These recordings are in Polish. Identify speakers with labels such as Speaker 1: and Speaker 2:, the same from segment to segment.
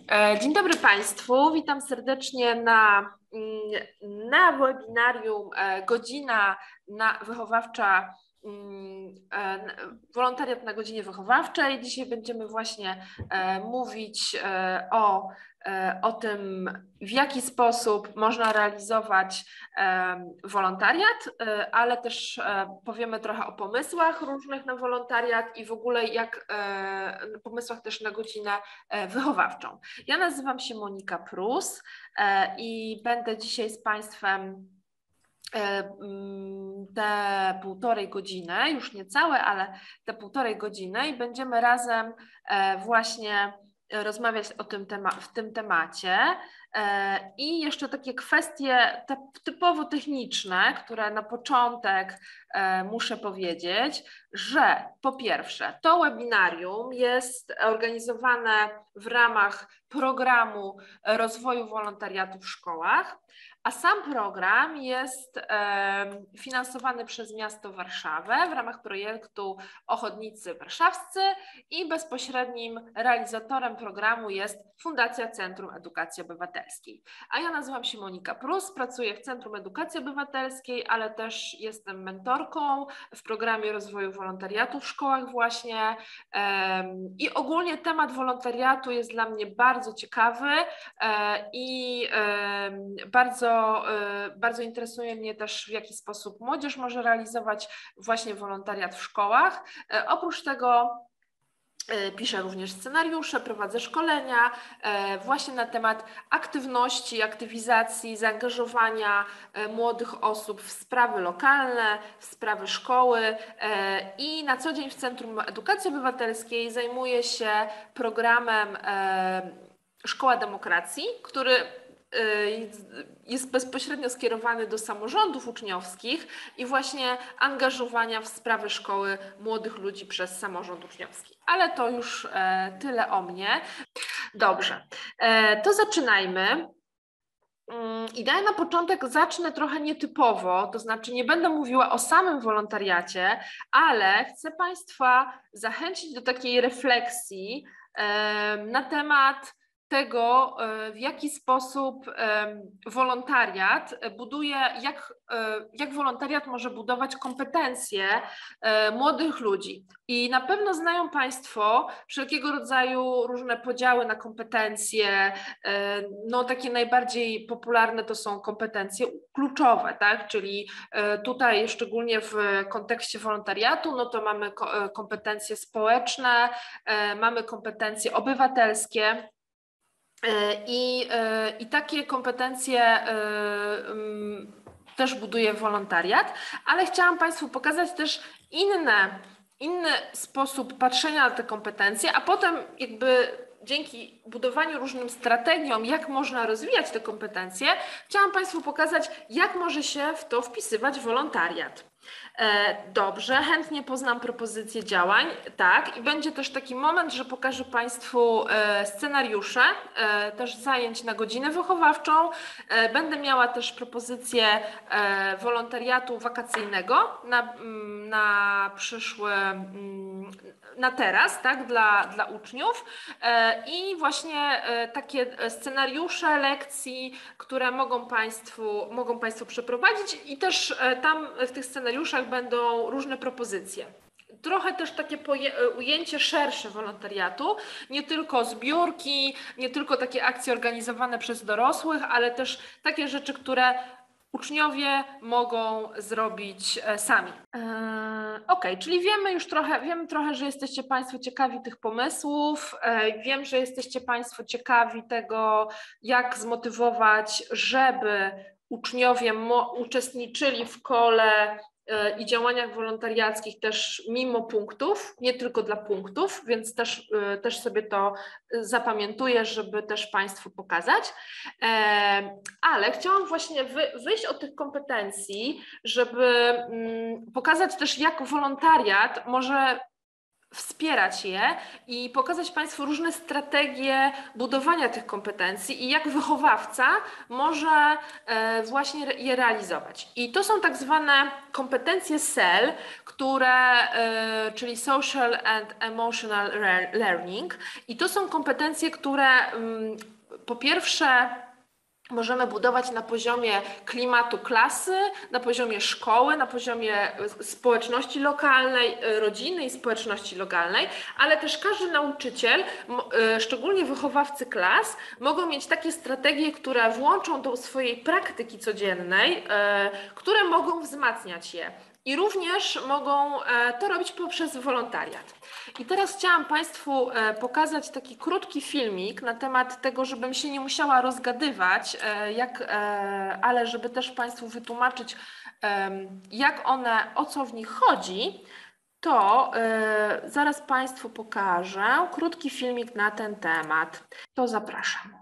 Speaker 1: Dzień dobry Państwu, witam serdecznie na webinarium Godzina wychowawcza, wolontariat na godzinie wychowawczej. Dzisiaj będziemy właśnie mówić o tym, w jaki sposób można realizować wolontariat, ale też powiemy trochę o pomysłach różnych na wolontariat i w ogóle pomysłach też na godzinę wychowawczą. Ja nazywam się Monika Prus i będę dzisiaj z Państwem te półtorej godziny, już nie całe, ale te półtorej godziny i będziemy razem właśnie rozmawiać w tym temacie. I jeszcze takie kwestie typowo techniczne, które na początek muszę powiedzieć, że po pierwsze to webinarium jest organizowane w ramach programu rozwoju wolontariatu w szkołach, a sam program jest finansowany przez miasto Warszawę w ramach projektu Ochotnicy Warszawscy i bezpośrednim realizatorem programu jest Fundacja Centrum Edukacji Obywatelskiej. A ja nazywam się Monika Prus, pracuję w Centrum Edukacji Obywatelskiej, ale też jestem mentorką w programie rozwoju wolontariatu w szkołach właśnie i ogólnie temat wolontariatu jest dla mnie bardzo ciekawy i bardzo interesuje mnie też, w jaki sposób młodzież może realizować właśnie wolontariat w szkołach. Oprócz tego piszę również scenariusze, prowadzę szkolenia właśnie na temat aktywności, aktywizacji, zaangażowania młodych osób w sprawy lokalne, w sprawy szkoły i na co dzień w Centrum Edukacji Obywatelskiej zajmuję się programem Szkoła Demokracji, który jest bezpośrednio skierowany do samorządów uczniowskich i właśnie angażowania w sprawy szkoły młodych ludzi przez samorząd uczniowski. Ale to już tyle o mnie. Dobrze, to zaczynajmy. I na początek zacznę trochę nietypowo, to znaczy nie będę mówiła o samym wolontariacie, ale chcę Państwa zachęcić do takiej refleksji na temat tego, w jaki sposób wolontariat buduje, jak wolontariat może budować kompetencje młodych ludzi. I na pewno znają Państwo wszelkiego rodzaju różne podziały na kompetencje. No, takie najbardziej popularne to są kompetencje kluczowe, tak? Czyli tutaj szczególnie w kontekście wolontariatu, no to mamy kompetencje społeczne, mamy kompetencje obywatelskie. I takie kompetencje też buduje wolontariat, ale chciałam Państwu pokazać też inny sposób patrzenia na te kompetencje, a potem jakby dzięki budowaniu różnym strategiom, jak można rozwijać te kompetencje, chciałam Państwu pokazać, jak może się w to wpisywać wolontariat. Dobrze, chętnie poznam propozycje działań, tak, i będzie też taki moment, że pokażę Państwu scenariusze, też zajęć na godzinę wychowawczą. Będę miała też propozycję wolontariatu wakacyjnego na przyszły, na teraz, tak, dla uczniów i właśnie takie scenariusze lekcji, które mogą Państwo przeprowadzić i też tam w tych scenariuszach będą różne propozycje. Trochę też takie ujęcie szersze wolontariatu, nie tylko zbiórki, nie tylko takie akcje organizowane przez dorosłych, ale też takie rzeczy, które uczniowie mogą zrobić sami. Ok, czyli wiemy trochę, że jesteście Państwo ciekawi tych pomysłów. Wiem, że jesteście Państwo ciekawi tego, jak zmotywować, żeby uczniowie uczestniczyli w kole i działaniach wolontariackich też mimo punktów, nie tylko dla punktów, więc też sobie to zapamiętuję, żeby też Państwu pokazać. Ale chciałam właśnie wyjść od tych kompetencji, żeby pokazać też, jak wolontariat może wspierać je i pokazać Państwu różne strategie budowania tych kompetencji i jak wychowawca może właśnie je realizować. I to są tak zwane kompetencje SEL, czyli Social and Emotional Learning. I to są kompetencje, które po pierwsze możemy budować na poziomie klimatu klasy, na poziomie szkoły, na poziomie społeczności lokalnej, rodziny i społeczności lokalnej, ale też każdy nauczyciel, szczególnie wychowawcy klas, mogą mieć takie strategie, które włączą do swojej praktyki codziennej, które mogą wzmacniać je. I również mogą to robić poprzez wolontariat. I teraz chciałam Państwu pokazać taki krótki filmik na temat tego, żebym się nie musiała rozgadywać, ale żeby też Państwu wytłumaczyć, o co w nich chodzi, to zaraz Państwu pokażę krótki filmik na ten temat. To zapraszam.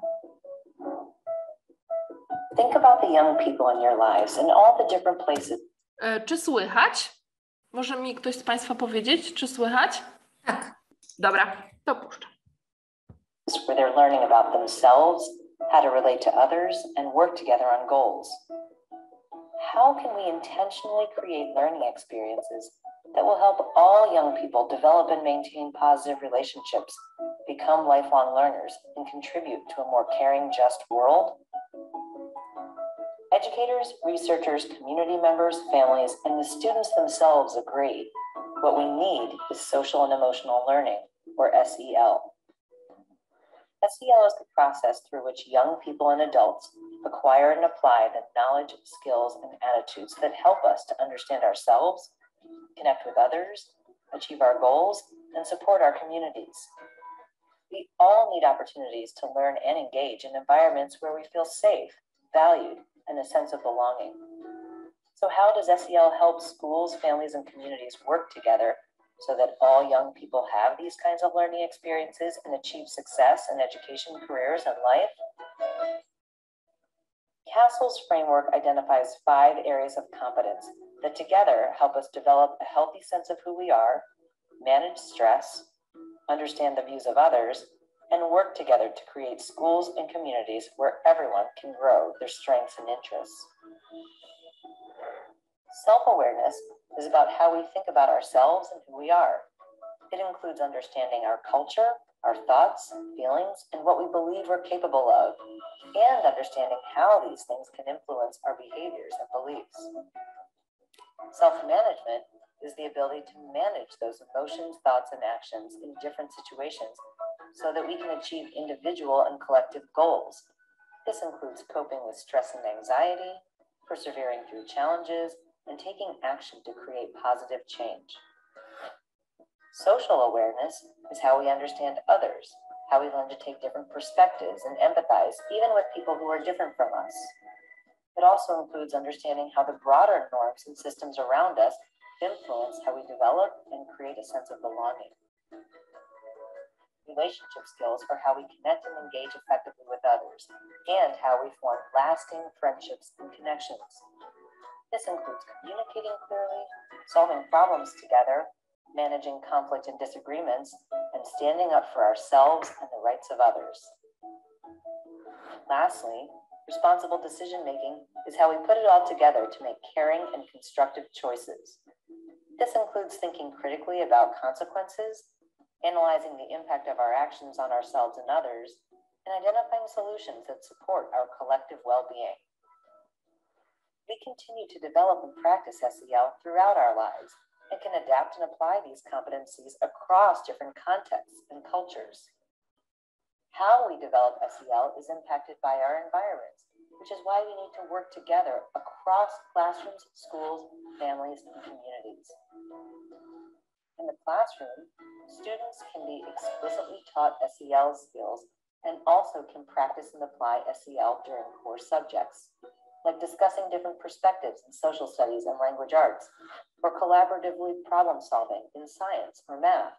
Speaker 2: Think about the young people in your lives and all the different places.
Speaker 1: Czy słychać? Może mi ktoś z Państwa powiedzieć, czy słychać?
Speaker 3: Tak.
Speaker 1: Dobra, to puszczam.
Speaker 2: Where they're learning about themselves, how to relate to others, and work together on goals. How can we intentionally create learning experiences that will help all young people develop and maintain positive relationships, become lifelong learners, and contribute to a more caring, just world? Educators, researchers, community members, families, and the students themselves agree. What we need is social and emotional learning, or SEL. SEL is the process through which young people and adults acquire and apply the knowledge, skills, and attitudes that help us to understand ourselves, connect with others, achieve our goals, and support our communities. We all need opportunities to learn and engage in environments where we feel safe, valued, and a sense of belonging. So how does SEL help schools, families, and communities work together so that all young people have these kinds of learning experiences and achieve success in education, careers, and life? CASEL's framework identifies 5 areas of competence that together help us develop a healthy sense of who we are, manage stress, understand the views of others, and work together to create schools and communities where everyone can grow their strengths and interests. Self-awareness is about how we think about ourselves and who we are. It includes understanding our culture, our thoughts, feelings, and what we believe we're capable of, and understanding how these things can influence our behaviors and beliefs. Self-management is the ability to manage those emotions, thoughts, and actions in different situations so that we can achieve individual and collective goals. This includes coping with stress and anxiety, persevering through challenges, and taking action to create positive change. Social awareness is how we understand others, how we learn to take different perspectives and empathize even with people who are different from us. It also includes understanding how the broader norms and systems around us influence how we develop and create a sense of belonging. Relationship skills are how we connect and engage effectively with others, and how we form lasting friendships and connections. This includes communicating clearly, solving problems together, managing conflict and disagreements, and standing up for ourselves and the rights of others. Lastly, responsible decision-making is how we put it all together to make caring and constructive choices. This includes thinking critically about consequences, analyzing the impact of our actions on ourselves and others, and identifying solutions that support our collective well-being. We continue to develop and practice SEL throughout our lives and can adapt and apply these competencies across different contexts and cultures. How we develop SEL is impacted by our environments, which is why we need to work together across classrooms, schools, families, and communities. In the classroom, students can be explicitly taught SEL skills and also can practice and apply SEL during core subjects, like discussing different perspectives in social studies and language arts, or collaboratively problem solving in science or math.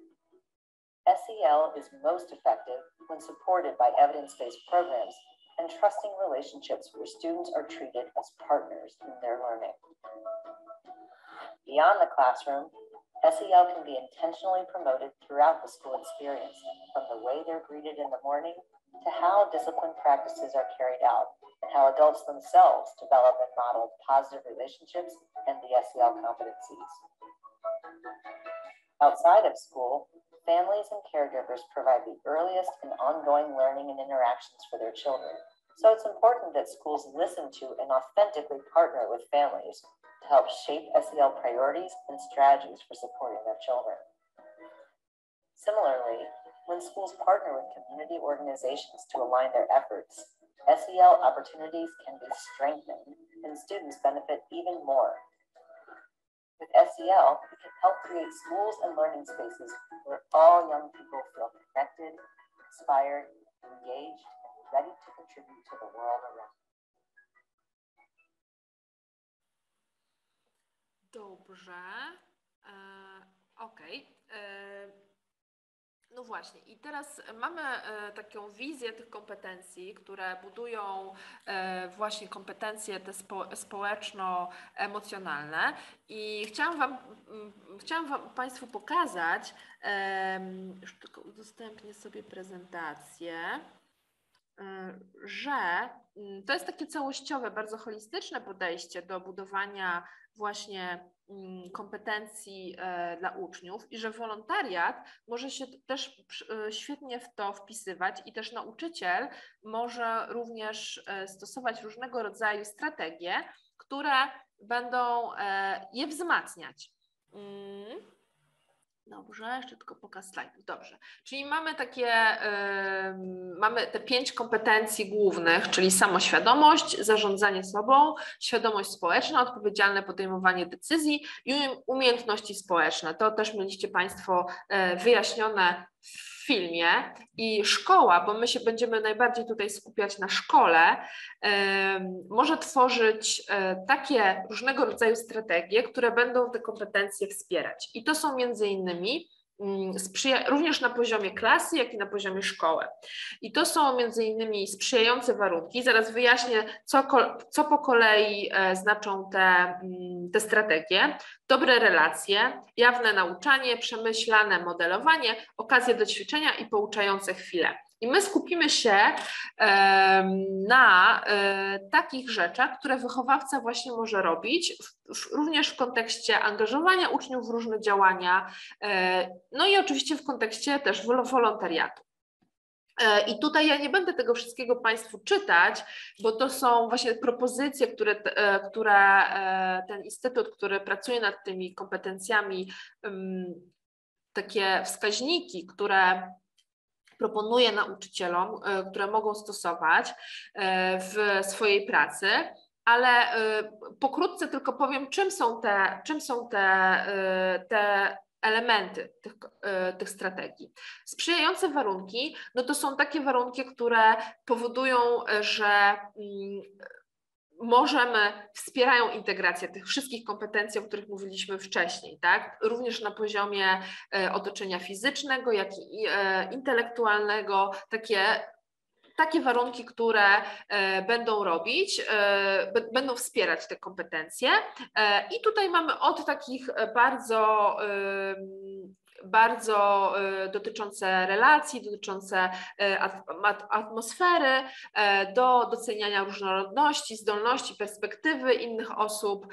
Speaker 2: SEL is most effective when supported by evidence-based programs and trusting relationships where students are treated as partners in their learning. Beyond the classroom, SEL can be intentionally promoted throughout the school experience, from the way they're greeted in the morning to how discipline practices are carried out, and how adults themselves develop and model positive relationships and the SEL competencies. Outside of school, families and caregivers provide the earliest and ongoing learning and interactions for their children. So it's important that schools listen to and authentically partner with families to help shape SEL priorities and strategies for supporting their children. Similarly, when schools partner with community organizations to align their efforts, SEL opportunities can be strengthened and students benefit even more. With SEL, we can help create schools and learning spaces where all young people feel connected, inspired, engaged, and ready to contribute to the world around.
Speaker 1: Dobrze. Okej. No właśnie, i teraz mamy taką wizję tych kompetencji, które budują właśnie kompetencje te społeczno-emocjonalne i chciałam Państwu pokazać, już tylko udostępnię sobie prezentację, że to jest takie całościowe, bardzo holistyczne podejście do budowania właśnie kompetencji dla uczniów i że wolontariat może się też świetnie w to wpisywać i też nauczyciel może również stosować różnego rodzaju strategie, które będą je wzmacniać. Dobrze, jeszcze tylko pokaz slajdów. Dobrze, czyli mamy mamy te 5 kompetencji głównych, czyli samoświadomość, zarządzanie sobą, świadomość społeczna, odpowiedzialne podejmowanie decyzji i umiejętności społeczne. To też mieliście Państwo wyjaśnione w filmie. I szkoła, bo my się będziemy najbardziej tutaj skupiać na szkole, może tworzyć takie różnego rodzaju strategie, które będą te kompetencje wspierać. I to są między innymi również na poziomie klasy, jak i na poziomie szkoły. I to są między innymi sprzyjające warunki. Zaraz wyjaśnię, co po kolei znaczą te strategie. Dobre relacje, jawne nauczanie, przemyślane modelowanie, okazje do ćwiczenia i pouczające chwile. I my skupimy się na takich rzeczach, które wychowawca właśnie może robić, również w kontekście angażowania uczniów w różne działania, no i oczywiście w kontekście też wolontariatu. I tutaj ja nie będę tego wszystkiego Państwu czytać, bo to są właśnie propozycje, które ten instytut, który pracuje nad tymi kompetencjami, takie wskaźniki, które proponuje nauczycielom, które mogą stosować w swojej pracy, ale pokrótce tylko powiem, czym są te elementy tych strategii. Sprzyjające warunki, no to są takie warunki, które powodują, że wspierają integrację tych wszystkich kompetencji, o których mówiliśmy wcześniej, tak? Również na poziomie otoczenia fizycznego, jak i intelektualnego, takie warunki, które będą wspierać te kompetencje. I tutaj mamy od takich bardzo dotyczące relacji, dotyczące atmosfery, do doceniania różnorodności, zdolności, perspektywy innych osób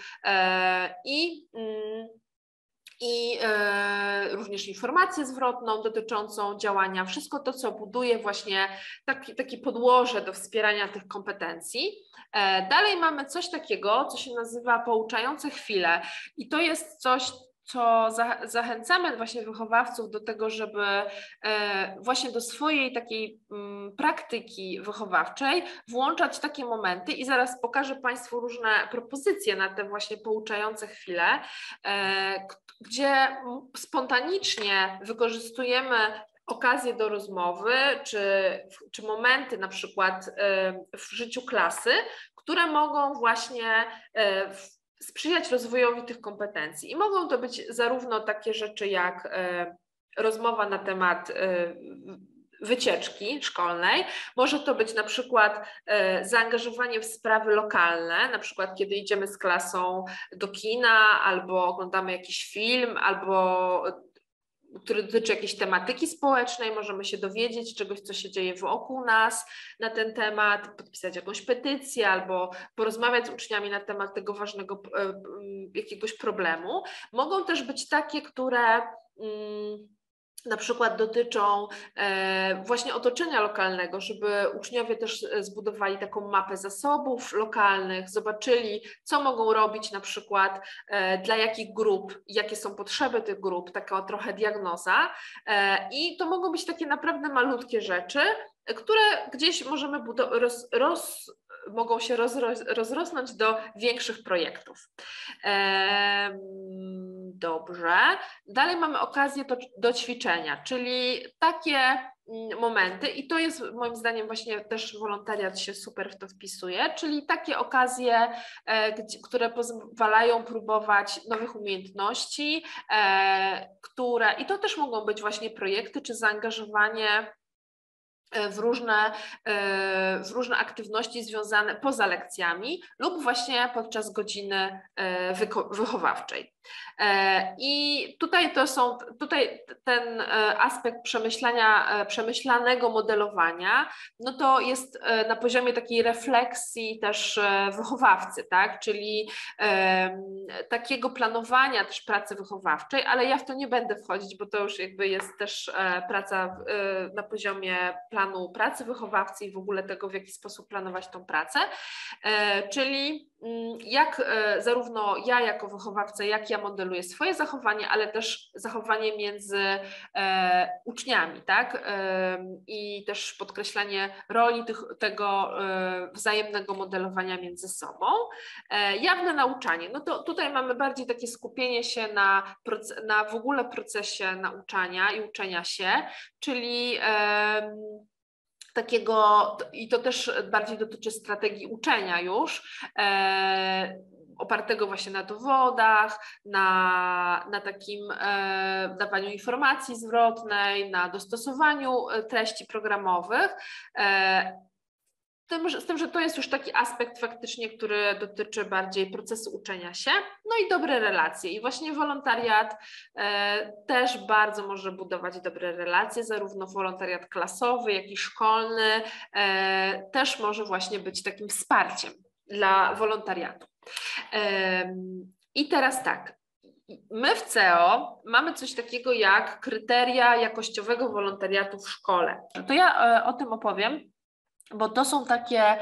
Speaker 1: i również informację zwrotną dotyczącą działania, wszystko to, co buduje właśnie takie podłoże do wspierania tych kompetencji. Dalej mamy coś takiego, co się nazywa pouczające chwile i to jest coś, co zachęcamy właśnie wychowawców do tego, żeby właśnie do swojej takiej praktyki wychowawczej włączać takie momenty i zaraz pokażę Państwu różne propozycje na te właśnie pouczające chwile, gdzie spontanicznie wykorzystujemy okazje do rozmowy, czy momenty na przykład w życiu klasy, które mogą właśnie sprzyjać rozwojowi tych kompetencji. I mogą to być zarówno takie rzeczy jak rozmowa na temat wycieczki szkolnej. Może to być na przykład zaangażowanie w sprawy lokalne, na przykład kiedy idziemy z klasą do kina, albo oglądamy jakiś film, albo który dotyczy jakiejś tematyki społecznej, możemy się dowiedzieć czegoś, co się dzieje wokół nas na ten temat, podpisać jakąś petycję albo porozmawiać z uczniami na temat tego ważnego jakiegoś problemu. Mogą też być takie, które na przykład dotyczą właśnie otoczenia lokalnego, żeby uczniowie też zbudowali taką mapę zasobów lokalnych, zobaczyli, co mogą robić na przykład dla jakich grup, jakie są potrzeby tych grup, taka trochę diagnoza. I to mogą być takie naprawdę malutkie rzeczy, które gdzieś możemy mogą się rozrosnąć do większych projektów. Dobrze. Dalej mamy okazję do ćwiczenia, czyli takie momenty, i to jest moim zdaniem właśnie też wolontariat się super w to wpisuje, czyli takie okazje, które pozwalają próbować nowych umiejętności, i to też mogą być właśnie projekty czy zaangażowanie w różne aktywności związane poza lekcjami lub właśnie podczas godziny wychowawczej. I tutaj ten aspekt przemyślanego modelowania, no to jest na poziomie takiej refleksji też wychowawcy, tak? Czyli takiego planowania też pracy wychowawczej, ale ja w to nie będę wchodzić, bo to już jakby jest też praca na poziomie planu pracy wychowawcy i w ogóle tego, w jaki sposób planować tą pracę, czyli jak zarówno ja jako wychowawca, jak ja modeluję swoje zachowanie, ale też zachowanie między uczniami, tak? I też podkreślanie roli tego wzajemnego modelowania między sobą. Jawne nauczanie, no to tutaj mamy bardziej takie skupienie się na w ogóle procesie nauczania i uczenia się, czyli takiego, i to też bardziej dotyczy strategii uczenia już, opartego właśnie na dowodach, na takim dawaniu informacji zwrotnej, na dostosowaniu treści programowych, z tym, że to jest już taki aspekt faktycznie, który dotyczy bardziej procesu uczenia się, no i dobre relacje. I właśnie wolontariat też bardzo może budować dobre relacje, zarówno wolontariat klasowy, jak i szkolny też może właśnie być takim wsparciem dla wolontariatu. I teraz tak, my w CEO mamy coś takiego jak kryteria jakościowego wolontariatu w szkole. To ja o tym opowiem, bo to są takie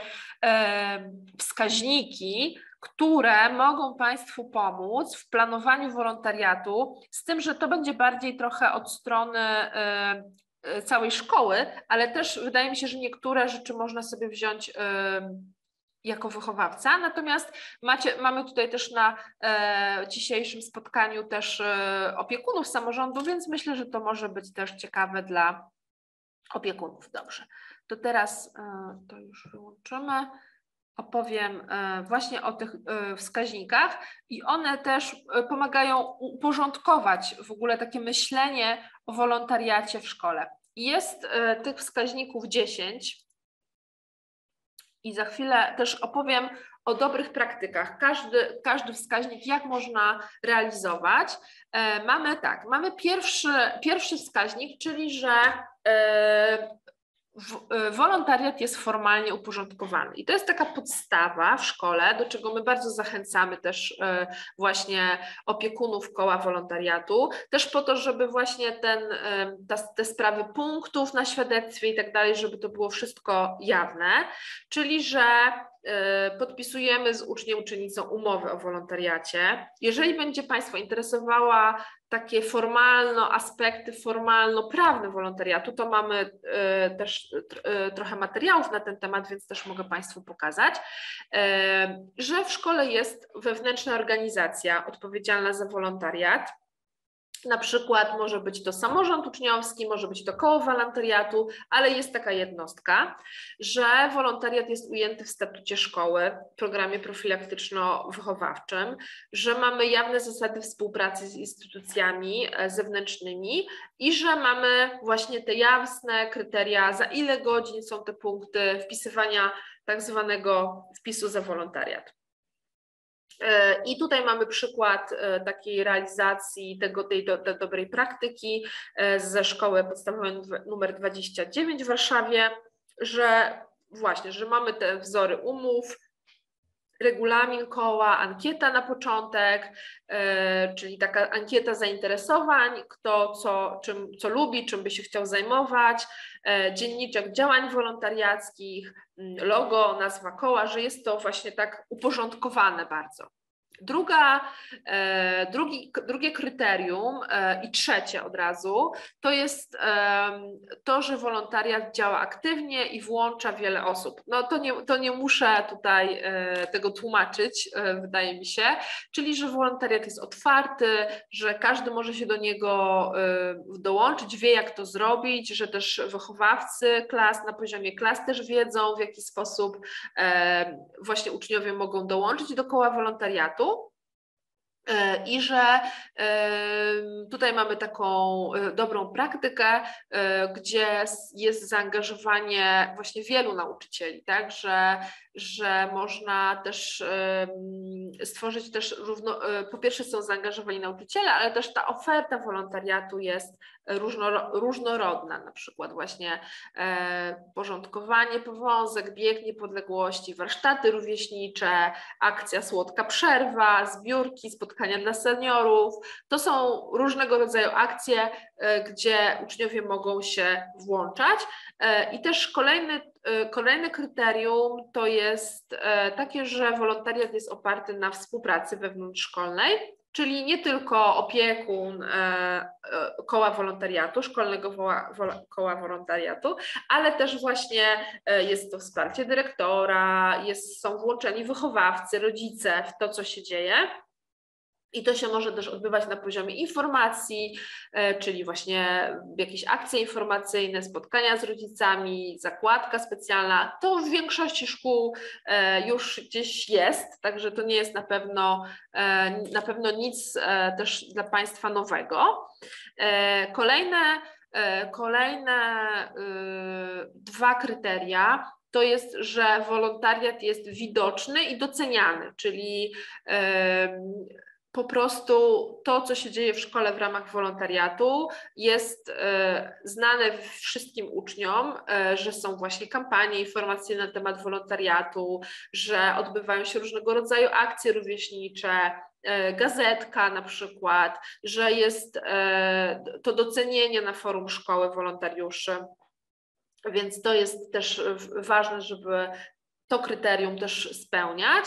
Speaker 1: wskaźniki, które mogą Państwu pomóc w planowaniu wolontariatu, z tym, że to będzie bardziej trochę od strony całej szkoły, ale też wydaje mi się, że niektóre rzeczy można sobie wziąć jako wychowawca, natomiast mamy tutaj też na dzisiejszym spotkaniu też opiekunów samorządu, więc myślę, że to może być też ciekawe dla opiekunów. Dobrze, to teraz to już wyłączymy. Opowiem właśnie o tych wskaźnikach i one też pomagają uporządkować w ogóle takie myślenie o wolontariacie w szkole. Jest tych wskaźników 10 i za chwilę też opowiem o dobrych praktykach. Każdy wskaźnik, jak można realizować. Mamy pierwszy wskaźnik, czyli że wolontariat jest formalnie uporządkowany i to jest taka podstawa w szkole, do czego my bardzo zachęcamy też właśnie opiekunów koła wolontariatu, też po to, żeby właśnie te sprawy punktów na świadectwie i tak dalej, żeby to było wszystko jawne, czyli że podpisujemy z uczniem, uczennicą umowę o wolontariacie. Jeżeli będzie Państwa interesowała takie aspekty formalno-prawne wolontariatu, to mamy też trochę materiałów na ten temat, więc też mogę Państwu pokazać, że w szkole jest wewnętrzna organizacja odpowiedzialna za wolontariat. Na przykład może być to samorząd uczniowski, może być to koło wolontariatu, ale jest taka jednostka, że wolontariat jest ujęty w statucie szkoły, w programie profilaktyczno-wychowawczym, że mamy jawne zasady współpracy z instytucjami zewnętrznymi i że mamy właśnie te jasne kryteria, za ile godzin są te punkty wpisywania tak zwanego wpisu za wolontariat. I tutaj mamy przykład takiej realizacji tej dobrej praktyki ze szkoły podstawowej numer 29 w Warszawie, że właśnie, że mamy te wzory umów, regulamin koła, ankieta na początek, czyli taka ankieta zainteresowań, kto co lubi, czym by się chciał zajmować, dzienniczek działań wolontariackich, logo, nazwa koła, że jest to właśnie tak uporządkowane bardzo. Drugie kryterium i trzecie od razu to jest to, że wolontariat działa aktywnie i włącza wiele osób. No to nie muszę tutaj tego tłumaczyć, wydaje mi się, czyli że wolontariat jest otwarty, że każdy może się do niego dołączyć, wie jak to zrobić, że też wychowawcy klas na poziomie klas też wiedzą, w jaki sposób właśnie uczniowie mogą dołączyć do koła wolontariatu. I że tutaj mamy taką dobrą praktykę, gdzie jest zaangażowanie właśnie wielu nauczycieli, tak, że można też stworzyć też po pierwsze są zaangażowani nauczyciele, ale też ta oferta wolontariatu jest różnorodna, na przykład właśnie porządkowanie powązek, bieg niepodległości, warsztaty rówieśnicze, akcja Słodka Przerwa, zbiórki, spotkania dla seniorów. To są różnego rodzaju akcje, gdzie uczniowie mogą się włączać. I też kolejne kryterium to jest takie, że wolontariat jest oparty na współpracy wewnątrzszkolnej, czyli nie tylko opiekun koła wolontariatu, szkolnego koła wolontariatu, ale też właśnie jest to wsparcie dyrektora, są włączeni wychowawcy, rodzice w to, co się dzieje. I to się może też odbywać na poziomie informacji, czyli właśnie jakieś akcje informacyjne, spotkania z rodzicami, zakładka specjalna. To w większości szkół już gdzieś jest, także to nie jest na pewno nic też dla Państwa nowego. Kolejne dwa kryteria to jest, że wolontariat jest widoczny i doceniany, czyli po prostu to, co się dzieje w szkole w ramach wolontariatu jest znane wszystkim uczniom, że są właśnie kampanie informacyjne na temat wolontariatu, że odbywają się różnego rodzaju akcje rówieśnicze, gazetka na przykład, że jest to docenienie na forum szkoły wolontariuszy, więc to jest też ważne, żeby to kryterium też spełniać.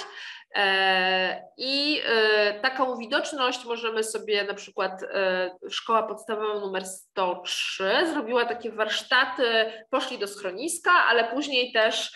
Speaker 1: I taką widoczność możemy sobie na przykład szkoła podstawowa numer 103 zrobiła takie warsztaty, poszli do schroniska, ale później też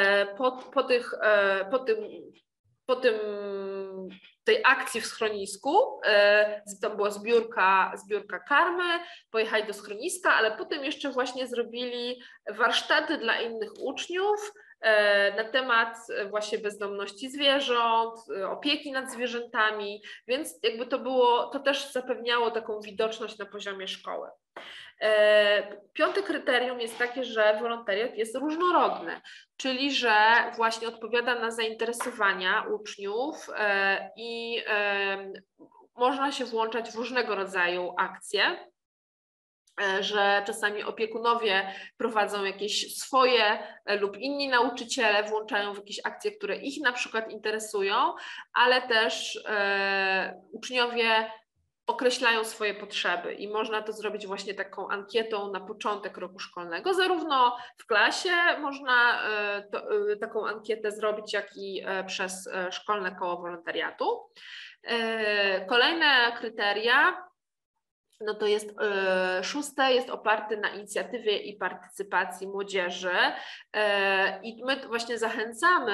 Speaker 1: tej akcji w schronisku, tam była zbiórka karmy, pojechali do schroniska, ale potem jeszcze właśnie zrobili warsztaty dla innych uczniów na temat właśnie bezdomności zwierząt, opieki nad zwierzętami, więc jakby to też zapewniało taką widoczność na poziomie szkoły. Piąte kryterium jest takie, że wolontariat jest różnorodny, czyli że właśnie odpowiada na zainteresowania uczniów i można się włączać w różnego rodzaju akcje, że czasami opiekunowie prowadzą jakieś swoje lub inni nauczyciele włączają w jakieś akcje, które ich na przykład interesują, ale też uczniowie określają swoje potrzeby i można to zrobić właśnie taką ankietą na początek roku szkolnego, zarówno w klasie można taką ankietę zrobić, jak i przez szkolne koło wolontariatu. Kolejne kryteria no to jest szóste, jest oparty na inicjatywie i partycypacji młodzieży i my właśnie zachęcamy,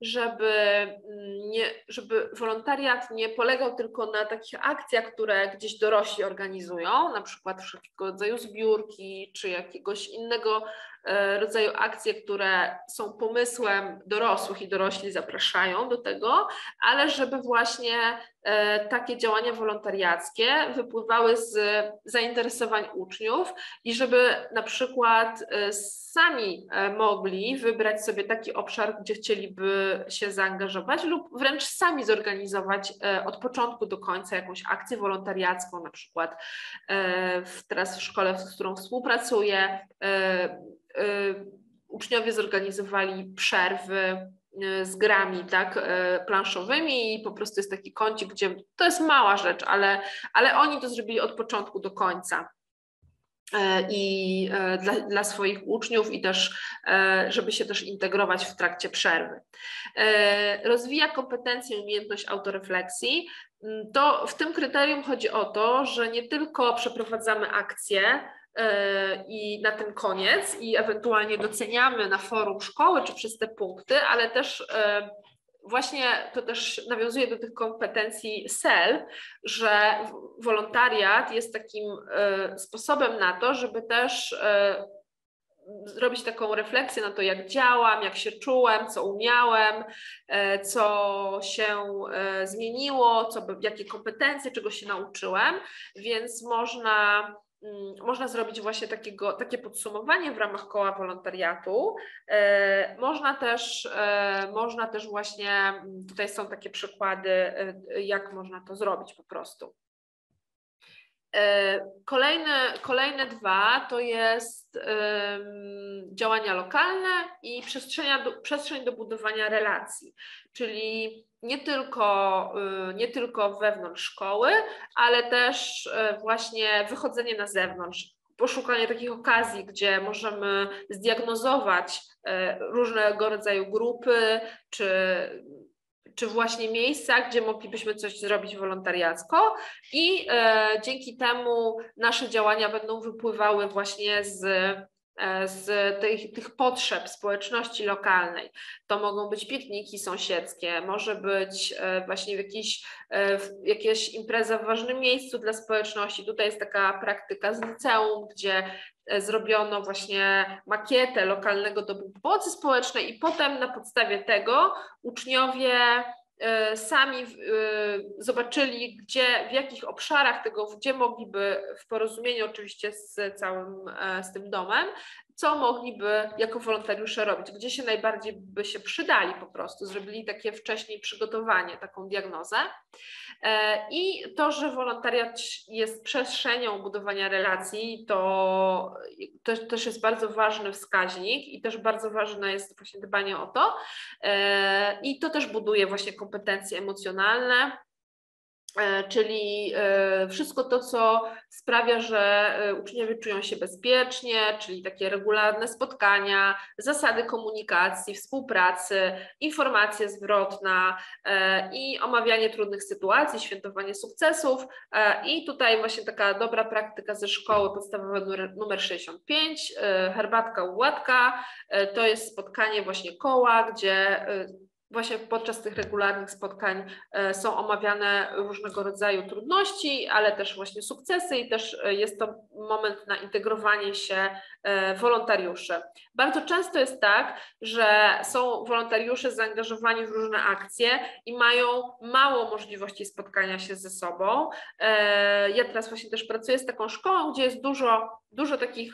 Speaker 1: żeby wolontariat nie polegał tylko na takich akcjach, które gdzieś dorośli organizują, na przykład wszelkiego rodzaju zbiórki czy jakiegoś innego rodzaju akcje, które są pomysłem dorosłych i dorośli zapraszają do tego, ale żeby właśnie takie działania wolontariackie wypływały z zainteresowań uczniów i żeby na przykład sami mogli wybrać sobie taki obszar, gdzie chcieliby się zaangażować lub wręcz sami zorganizować od początku do końca jakąś akcję wolontariacką, na przykład teraz w szkole, z którą współpracuję, uczniowie zorganizowali przerwy z grami, tak, planszowymi i po prostu jest taki kącik, gdzie to jest mała rzecz, ale oni to zrobili od początku do końca i dla swoich uczniów i też, żeby się też integrować w trakcie przerwy. Rozwija kompetencje i umiejętność autorefleksji. To w tym kryterium chodzi o to, że nie tylko przeprowadzamy akcje i na tym koniec i ewentualnie doceniamy na forum szkoły czy przez te punkty, ale też właśnie to też nawiązuje do tych kompetencji SEL, że wolontariat jest takim sposobem na to, żeby też zrobić taką refleksję na to, jak działam, jak się czułem, co umiałem, co się zmieniło, jakie kompetencje, czego się nauczyłem, więc można zrobić właśnie takie podsumowanie w ramach koła wolontariatu. Można też właśnie, tutaj są takie przykłady, jak można to zrobić po prostu. Kolejne dwa to jest działania lokalne i przestrzeń do budowania relacji, czyli nie tylko wewnątrz szkoły, ale też właśnie wychodzenie na zewnątrz, poszukanie takich okazji, gdzie możemy zdiagnozować różnego rodzaju grupy, czy właśnie miejsca, gdzie moglibyśmy coś zrobić wolontariacko i dzięki temu nasze działania będą wypływały właśnie z tych potrzeb społeczności lokalnej. To mogą być pikniki sąsiedzkie, może być właśnie jakaś impreza w ważnym miejscu dla społeczności. Tutaj jest taka praktyka z liceum, gdzie zrobiono właśnie makietę lokalnego domu pomocy społecznej i potem na podstawie tego uczniowie sami zobaczyli, w jakich obszarach gdzie mogliby w porozumieniu oczywiście z tym domem, co mogliby jako wolontariusze robić, gdzie się najbardziej by się przydali po prostu, zrobili takie wcześniej przygotowanie, taką diagnozę. I to, że wolontariat jest przestrzenią budowania relacji, to też jest bardzo ważny wskaźnik i też bardzo ważne jest właśnie dbanie o to. I to też buduje właśnie kompetencje emocjonalne, czyli wszystko to, co sprawia, że uczniowie czują się bezpiecznie, czyli takie regularne spotkania, zasady komunikacji, współpracy, informacja zwrotna i omawianie trudnych sytuacji, świętowanie sukcesów. I tutaj właśnie taka dobra praktyka ze szkoły podstawowej numer 65, herbatka u Władka, to jest spotkanie właśnie koła, gdzie właśnie podczas tych regularnych spotkań są omawiane różnego rodzaju trudności, ale też właśnie sukcesy i też jest to moment na integrowanie się wolontariuszy. Bardzo często jest tak, że są wolontariusze zaangażowani w różne akcje i mają mało możliwości spotkania się ze sobą. Ja teraz właśnie też pracuję z taką szkołą, gdzie jest dużo takich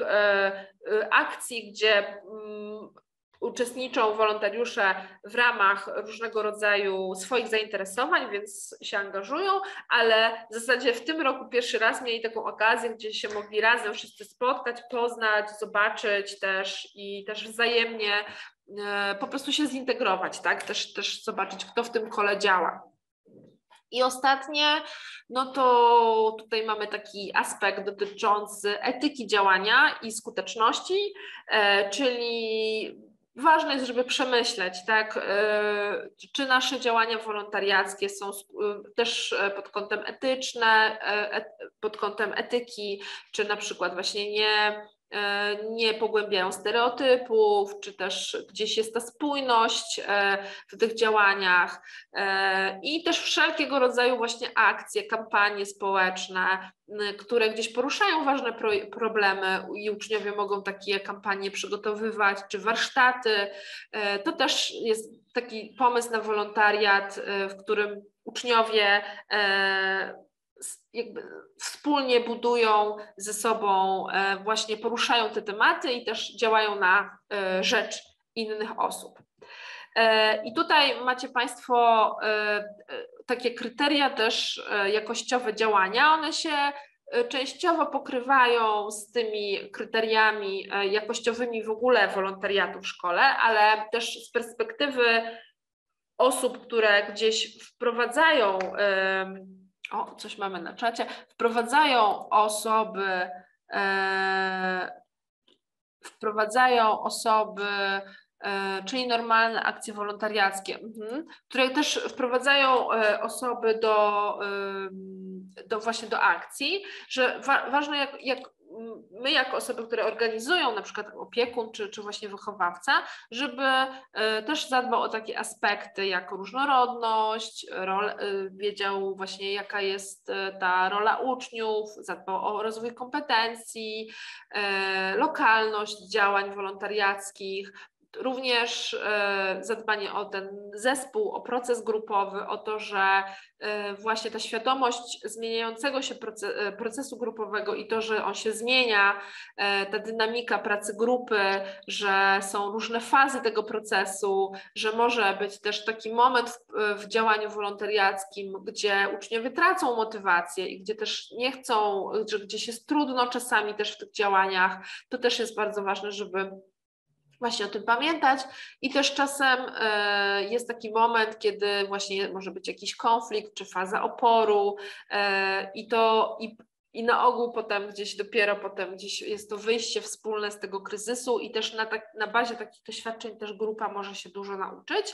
Speaker 1: akcji, gdzie uczestniczą wolontariusze w ramach różnego rodzaju swoich zainteresowań, więc się angażują, ale w zasadzie w tym roku pierwszy raz mieli taką okazję, gdzie się mogli razem wszyscy spotkać, poznać, zobaczyć też i też wzajemnie po prostu się zintegrować, tak? Też zobaczyć, kto w tym kole działa. I ostatnie, no to tutaj mamy taki aspekt dotyczący etyki działania i skuteczności, czyli ważne jest, żeby przemyśleć, tak, czy nasze działania wolontariackie są też pod kątem etyczne, pod kątem etyki, czy na przykład właśnie nie pogłębiają stereotypów, czy też gdzieś jest ta spójność w tych działaniach i też wszelkiego rodzaju właśnie akcje, kampanie społeczne, które gdzieś poruszają ważne problemy i uczniowie mogą takie kampanie przygotowywać, czy warsztaty. To też jest taki pomysł na wolontariat, w którym uczniowie jakby wspólnie budują ze sobą, właśnie poruszają te tematy i też działają na rzecz innych osób. I tutaj macie Państwo takie kryteria też jakościowe działania. One się częściowo pokrywają z tymi kryteriami jakościowymi w ogóle wolontariatu w szkole, ale też z perspektywy osób, które gdzieś wprowadzają, o, coś mamy na czacie, wprowadzają osoby, czyli normalne akcje wolontariackie, które też wprowadzają osoby właśnie do akcji, że ważne jak my jako osoby, które organizują, na przykład opiekun czy właśnie wychowawca, żeby też zadbał o takie aspekty jak różnorodność, wiedział właśnie jaka jest ta rola uczniów, zadbał o rozwój kompetencji, lokalność działań wolontariackich, również zadbanie o ten zespół, o proces grupowy, o to, że właśnie ta świadomość zmieniającego się procesu grupowego i to, że on się zmienia, ta dynamika pracy grupy, że są różne fazy tego procesu, że może być też taki moment w działaniu wolontariackim, gdzie uczniowie tracą motywację i gdzie też nie chcą, gdzieś jest trudno czasami też w tych działaniach. To też jest bardzo ważne, żeby właśnie o tym pamiętać i też czasem jest taki moment, kiedy właśnie może być jakiś konflikt czy faza oporu i na ogół dopiero potem gdzieś jest to wyjście wspólne z tego kryzysu i też na bazie takich doświadczeń też grupa może się dużo nauczyć.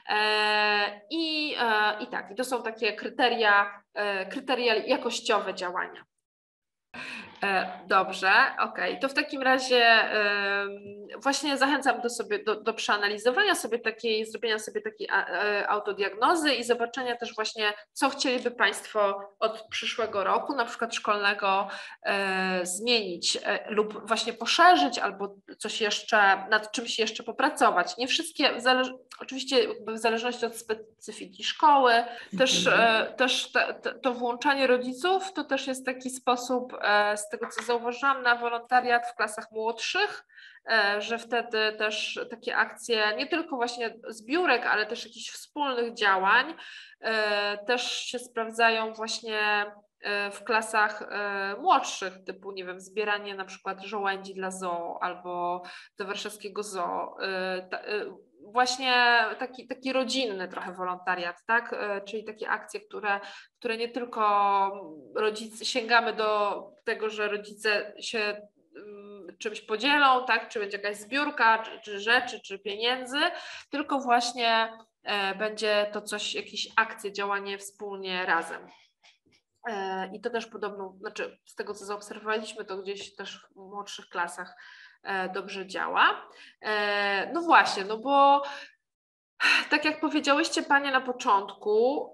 Speaker 1: I to są takie kryteria jakościowe działania. Dobrze, okej. To w takim razie właśnie zachęcam do przeanalizowania sobie takiej, zrobienia sobie takiej autodiagnozy i zobaczenia też właśnie, co chcieliby Państwo od przyszłego roku, na przykład szkolnego, zmienić lub właśnie poszerzyć albo coś jeszcze, nad czymś jeszcze popracować. Nie wszystkie, oczywiście w zależności od specyfiki szkoły, też to włączanie rodziców to też jest taki sposób, z tego co zauważyłam, na wolontariat w klasach młodszych, że wtedy też takie akcje, nie tylko właśnie zbiórek, ale też jakichś wspólnych działań też się sprawdzają właśnie w klasach młodszych, typu, nie wiem, zbieranie na przykład żołędzi dla zoo albo do warszawskiego zoo, właśnie taki rodzinny trochę wolontariat, tak? Czyli takie akcje, które nie tylko sięgamy do tego, że rodzice się czymś podzielą, tak? Czy będzie jakaś zbiórka, czy rzeczy, czy pieniędzy, tylko właśnie będzie to coś, jakieś akcje, działanie wspólnie razem. I to też podobno, znaczy z tego co zaobserwowaliśmy, to gdzieś też w młodszych klasach dobrze działa. No właśnie, no bo tak jak powiedziałyście Panie na początku,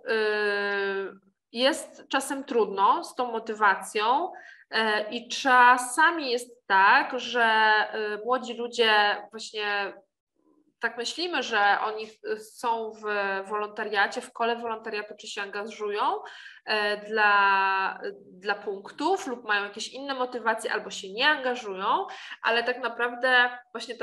Speaker 1: jest czasem trudno z tą motywacją i czasami jest tak, że młodzi ludzie właśnie tak myślimy, że oni są w wolontariacie, w kole wolontariatu, czy się angażują dla punktów lub mają jakieś inne motywacje albo się nie angażują, ale tak naprawdę właśnie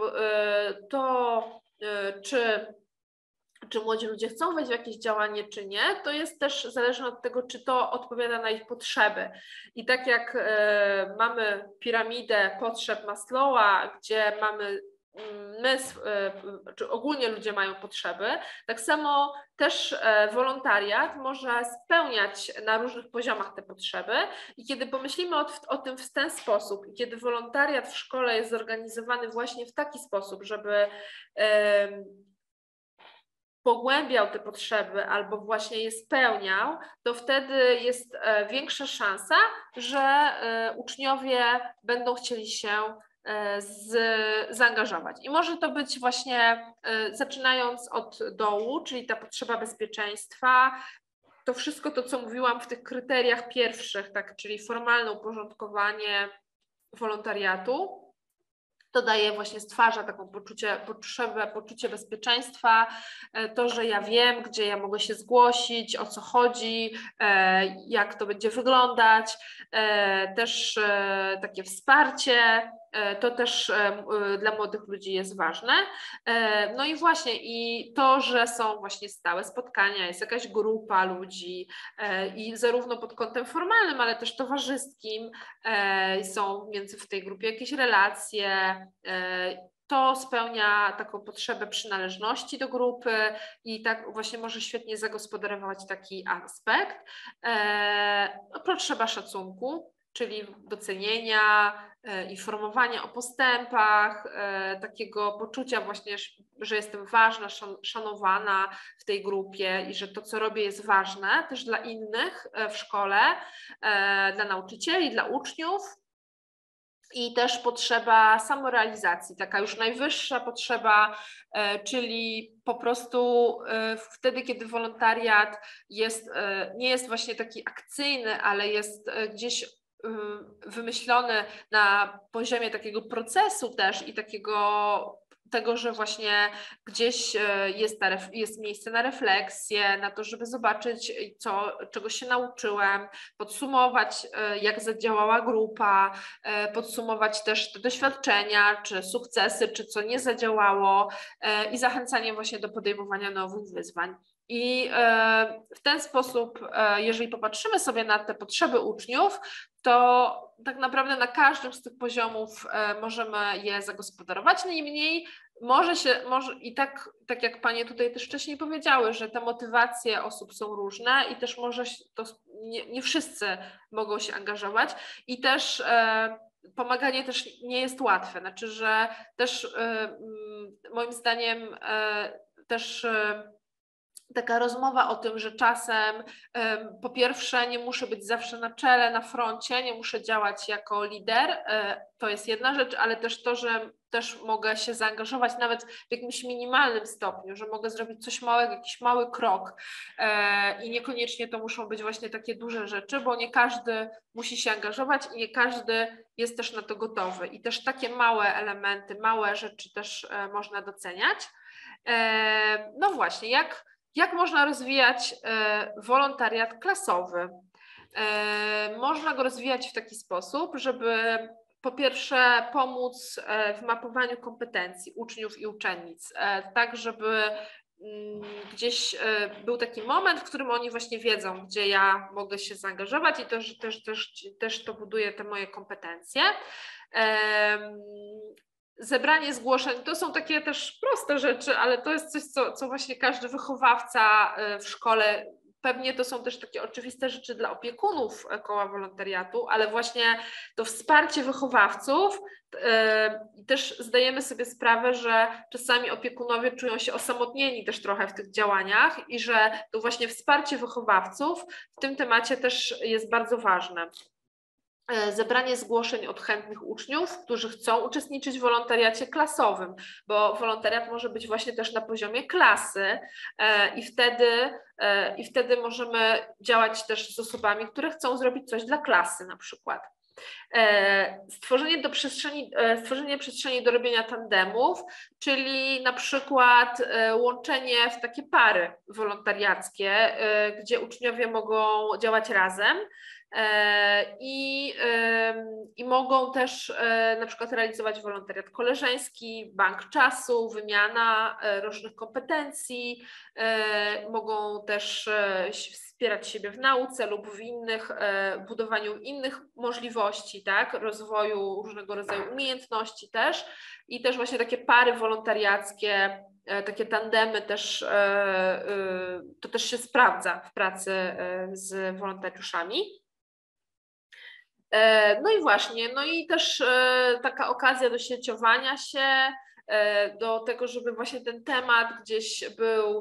Speaker 1: czy młodzi ludzie chcą wejść w jakieś działanie, czy nie, to jest też zależne od tego, czy to odpowiada na ich potrzeby. I tak jak mamy piramidę potrzeb Maslowa, gdzie mamy my, czy ogólnie ludzie mają potrzeby, tak samo też wolontariat może spełniać na różnych poziomach te potrzeby i kiedy pomyślimy o tym w ten sposób i kiedy wolontariat w szkole jest zorganizowany właśnie w taki sposób, żeby pogłębiał te potrzeby albo właśnie je spełniał, to wtedy jest większa szansa, że uczniowie będą chcieli się zaangażować. I może to być właśnie zaczynając od dołu, czyli ta potrzeba bezpieczeństwa, to wszystko to, co mówiłam w tych kryteriach pierwszych, tak, czyli formalne uporządkowanie wolontariatu, to daje właśnie, stwarza taką poczucie bezpieczeństwa, to, że ja wiem, gdzie ja mogę się zgłosić, o co chodzi, jak to będzie wyglądać, też takie wsparcie, to też dla młodych ludzi jest ważne. No i właśnie i to, że są właśnie stałe spotkania, jest jakaś grupa ludzi i zarówno pod kątem formalnym, ale też towarzyskim są w tej grupie jakieś relacje, to spełnia taką potrzebę przynależności do grupy i tak właśnie może świetnie zagospodarować taki aspekt. Potrzeba szacunku, czyli docenienia, informowania o postępach, takiego poczucia właśnie, że jestem ważna, szanowana w tej grupie i że to, co robię, jest ważne też dla innych w szkole, dla nauczycieli, dla uczniów. I też potrzeba samorealizacji, taka już najwyższa potrzeba, czyli po prostu wtedy, kiedy wolontariat nie jest właśnie taki akcyjny, ale jest gdzieś wymyślony na poziomie takiego procesu też i tego, że właśnie gdzieś jest miejsce na refleksję, na to, żeby zobaczyć, czego się nauczyłem, podsumować, jak zadziałała grupa, podsumować też te doświadczenia, czy sukcesy, czy co nie zadziałało i zachęcanie właśnie do podejmowania nowych wyzwań. I w ten sposób, jeżeli popatrzymy sobie na te potrzeby uczniów, to tak naprawdę na każdym z tych poziomów możemy je zagospodarować. Niemniej może i tak jak panie tutaj też wcześniej powiedziały, że te motywacje osób są różne i też może nie wszyscy mogą się angażować i też pomaganie też nie jest łatwe. Znaczy, że też moim zdaniem też taka rozmowa o tym, że czasem po pierwsze nie muszę być zawsze na czele, na froncie, nie muszę działać jako lider, to jest jedna rzecz, ale też to, że też mogę się zaangażować nawet w jakimś minimalnym stopniu, że mogę zrobić coś małego, jakiś mały krok i niekoniecznie to muszą być właśnie takie duże rzeczy, bo nie każdy musi się angażować i nie każdy jest też na to gotowy i też takie małe elementy, małe rzeczy też można doceniać. No właśnie, jak można rozwijać wolontariat klasowy? Można go rozwijać w taki sposób, żeby po pierwsze pomóc w mapowaniu kompetencji uczniów i uczennic, tak żeby gdzieś był taki moment, w którym oni właśnie wiedzą, gdzie ja mogę się zaangażować i też to buduje te moje kompetencje. Zebranie zgłoszeń to są takie też proste rzeczy, ale to jest coś, co właśnie każdy wychowawca w szkole, pewnie to są też takie oczywiste rzeczy dla opiekunów koła wolontariatu, ale właśnie to wsparcie wychowawców, też zdajemy sobie sprawę, że czasami opiekunowie czują się osamotnieni też trochę w tych działaniach i że to właśnie wsparcie wychowawców w tym temacie też jest bardzo ważne. Zebranie zgłoszeń od chętnych uczniów, którzy chcą uczestniczyć w wolontariacie klasowym, bo wolontariat może być właśnie też na poziomie klasy i wtedy możemy działać też z osobami, które chcą zrobić coś dla klasy na przykład. Stworzenie przestrzeni do robienia tandemów, czyli na przykład łączenie w takie pary wolontariackie, gdzie uczniowie mogą działać razem i i mogą też na przykład realizować wolontariat koleżeński, bank czasu, wymiana różnych kompetencji, mogą też wspierać siebie w nauce lub w innych, budowaniu innych możliwości, tak, rozwoju różnego rodzaju umiejętności też i też właśnie takie pary wolontariackie, takie tandemy też, to też się sprawdza w pracy z wolontariuszami. No i właśnie, no i też taka okazja do sieciowania się, do tego, żeby właśnie ten temat gdzieś był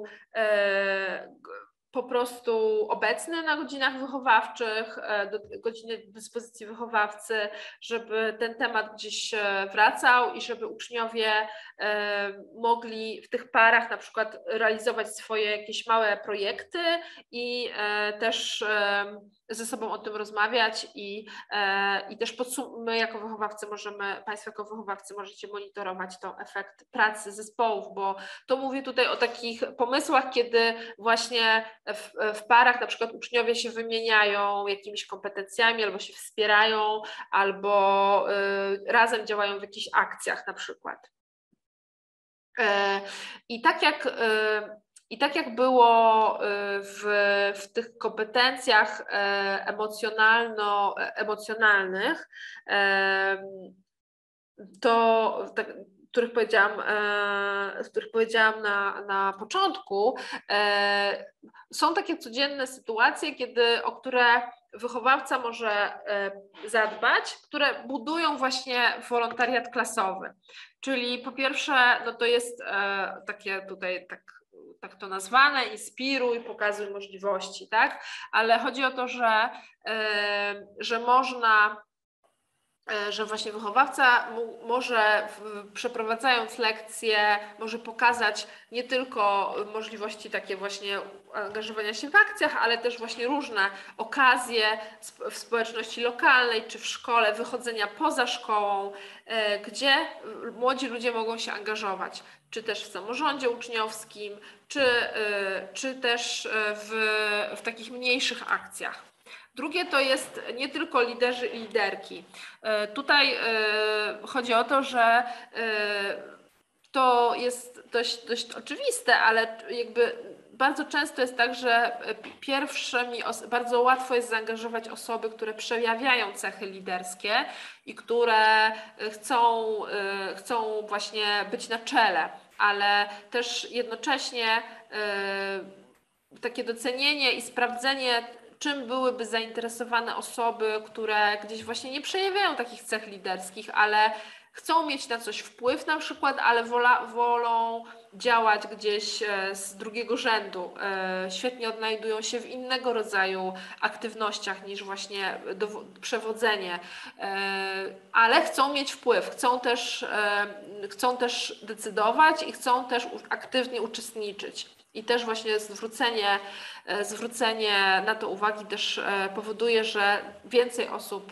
Speaker 1: po prostu obecny na godzinach wychowawczych, godziny dyspozycji wychowawcy, żeby ten temat gdzieś wracał i żeby uczniowie mogli w tych parach na przykład realizować swoje jakieś małe projekty i też ze sobą o tym rozmawiać i też my jako wychowawcy Państwo jako wychowawcy możecie monitorować to efekt pracy zespołów, bo to mówię tutaj o takich pomysłach, kiedy właśnie w parach na przykład uczniowie się wymieniają jakimiś kompetencjami albo się wspierają, albo razem działają w jakichś akcjach na przykład. I tak jak było w tych kompetencjach emocjonalnych, których powiedziałam na początku, są takie codzienne sytuacje, o które wychowawca może zadbać, które budują właśnie wolontariat klasowy. Czyli po pierwsze, no to jest takie tutaj tak to nazwane, inspiruj, pokazuj możliwości, tak? Ale chodzi o to, że można, że właśnie wychowawca może przeprowadzając lekcje, może pokazać nie tylko możliwości takie właśnie angażowania się w akcjach, ale też właśnie różne okazje w społeczności lokalnej czy w szkole, wychodzenia poza szkołą, gdzie młodzi ludzie mogą się angażować, czy też w samorządzie uczniowskim, czy też w takich mniejszych akcjach. Drugie to jest nie tylko liderzy i liderki. Tutaj chodzi o to, że to jest dość oczywiste, ale jakby bardzo często jest tak, że bardzo łatwo jest zaangażować osoby, które przejawiają cechy liderskie i które chcą właśnie być na czele, ale też jednocześnie takie docenienie i sprawdzenie, czym byłyby zainteresowane osoby, które gdzieś właśnie nie przejawiają takich cech liderskich, ale chcą mieć na coś wpływ na przykład, ale wolą działać gdzieś z drugiego rzędu. Świetnie odnajdują się w innego rodzaju aktywnościach niż właśnie przewodzenie, ale chcą mieć wpływ, chcą też decydować i chcą też aktywnie uczestniczyć. I też właśnie zwrócenie na to uwagi też powoduje, że więcej osób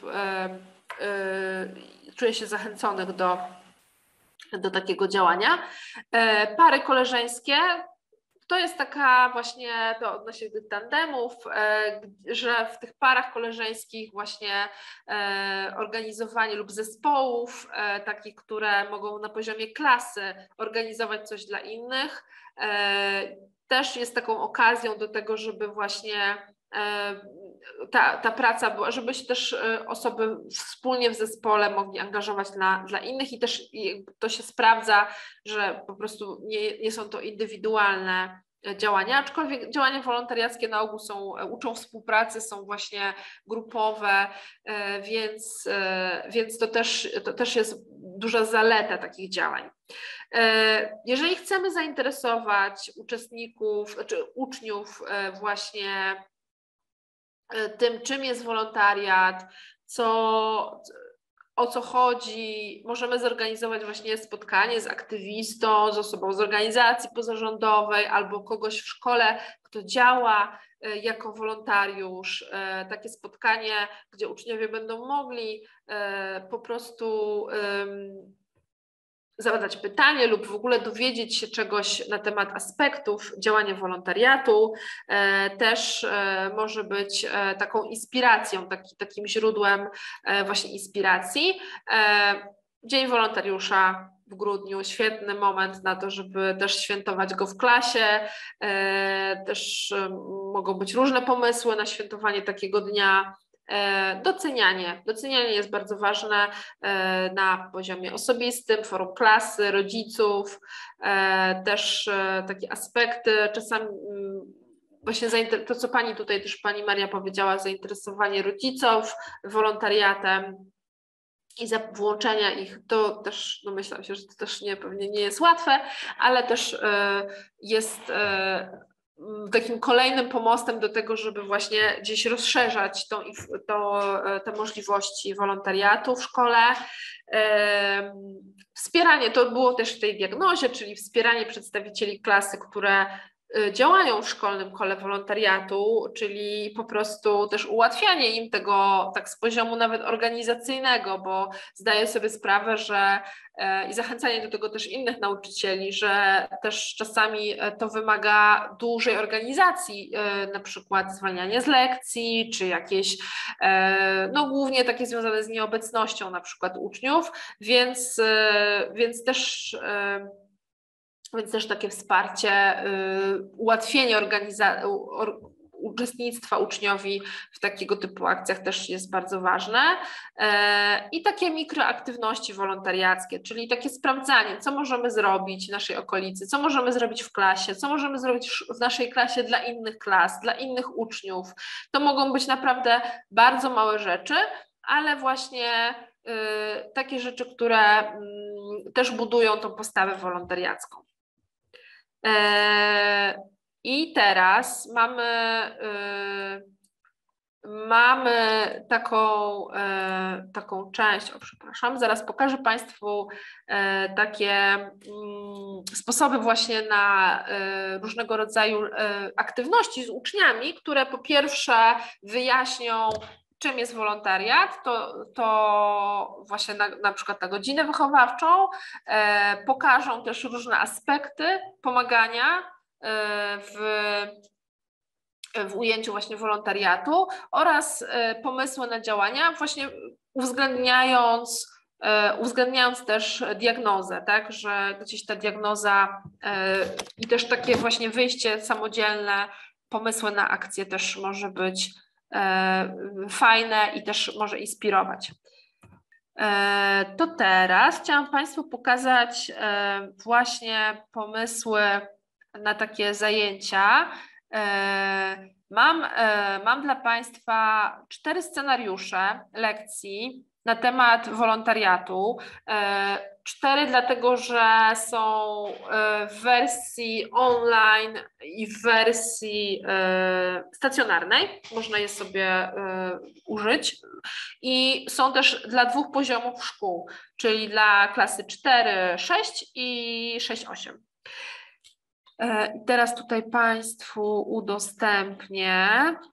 Speaker 1: czuje się zachęconych do takiego działania. Pary koleżeńskie to jest taka właśnie, to odnośnie tych tandemów, że w tych parach koleżeńskich właśnie organizowanie lub zespołów, takich, które mogą na poziomie klasy organizować coś dla innych, też jest taką okazją do tego, żeby właśnie ta praca była, żeby się też osoby wspólnie w zespole mogli angażować dla innych i też to się sprawdza, że po prostu nie są to indywidualne działania, aczkolwiek działania wolontariackie na ogół uczą współpracy, są właśnie grupowe, więc to też jest duża zaleta takich działań. Jeżeli chcemy zainteresować uczestników czy uczniów właśnie tym, czym jest wolontariat, o co chodzi, możemy zorganizować właśnie spotkanie z aktywistą, z osobą z organizacji pozarządowej albo kogoś w szkole, kto działa jako wolontariusz. Takie spotkanie, gdzie uczniowie będą mogli po prostu zadać pytanie lub w ogóle dowiedzieć się czegoś na temat aspektów działania wolontariatu, też może być taką inspiracją, takim źródłem właśnie inspiracji. Dzień wolontariusza w grudniu, świetny moment na to, żeby też świętować go w klasie. Też mogą być różne pomysły na świętowanie takiego dnia. Docenianie jest bardzo ważne na poziomie osobistym, forum klasy, rodziców, też takie aspekty, czasami właśnie to, co Pani tutaj też Pani Maria powiedziała, zainteresowanie rodziców wolontariatem i włączenia ich, to też, no myślę się, że to też pewnie nie jest łatwe, ale też jest takim kolejnym pomostem do tego, żeby właśnie gdzieś rozszerzać te możliwości wolontariatu w szkole. Wspieranie, to było też w tej diagnozie, czyli wspieranie przedstawicieli klasy, które działają w szkolnym kole wolontariatu, czyli po prostu też ułatwianie im tego tak z poziomu nawet organizacyjnego, bo zdaję sobie sprawę, że i zachęcanie do tego też innych nauczycieli, że też czasami to wymaga dużej organizacji, na przykład zwalnianie z lekcji, czy jakieś, no głównie takie związane z nieobecnością na przykład uczniów, więc też takie wsparcie, ułatwienie uczestnictwa uczniowi w takiego typu akcjach też jest bardzo ważne. I takie mikroaktywności wolontariackie, czyli takie sprawdzanie, co możemy zrobić w naszej okolicy, co możemy zrobić w klasie, co możemy zrobić w naszej klasie dla innych klas, dla innych uczniów. To mogą być naprawdę bardzo małe rzeczy, ale właśnie takie rzeczy, które też budują tą postawę wolontariacką. I teraz mamy taką część, przepraszam, zaraz pokażę Państwu takie sposoby właśnie na różnego rodzaju aktywności z uczniami, które po pierwsze wyjaśnią, czym jest wolontariat, to właśnie na przykład na godzinę wychowawczą, pokażą też różne aspekty pomagania w ujęciu właśnie wolontariatu oraz pomysły na działania, właśnie uwzględniając też diagnozę, tak, że gdzieś ta diagnoza i też takie właśnie wyjście samodzielne, pomysły na akcje też może być fajne i też może inspirować. To teraz chciałam Państwu pokazać właśnie pomysły na takie zajęcia. Mam dla Państwa 4 scenariusze lekcji na temat wolontariatu. 4 dlatego, że są w wersji online i w wersji stacjonarnej. Można je sobie użyć. I są też dla 2 poziomów szkół, czyli dla klasy 4-6 i 6-8. I teraz tutaj Państwu udostępnię.